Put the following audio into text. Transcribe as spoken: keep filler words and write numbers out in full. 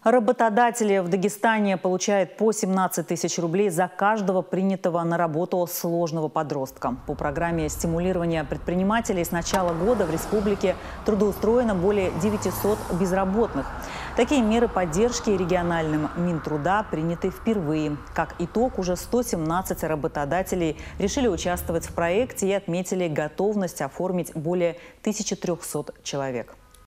Работодатели в Дагестане получают по семнадцать тысяч рублей за каждого принятого на работу сложного подростка. По программе стимулирования предпринимателей с начала года в республике трудоустроено более девятисот безработных. Такие меры поддержки региональным Минтруда приняты впервые. Как итог, уже сто семнадцать работодателей решили участвовать в проекте и отметили готовность оформить более тысячи трёхсот человек.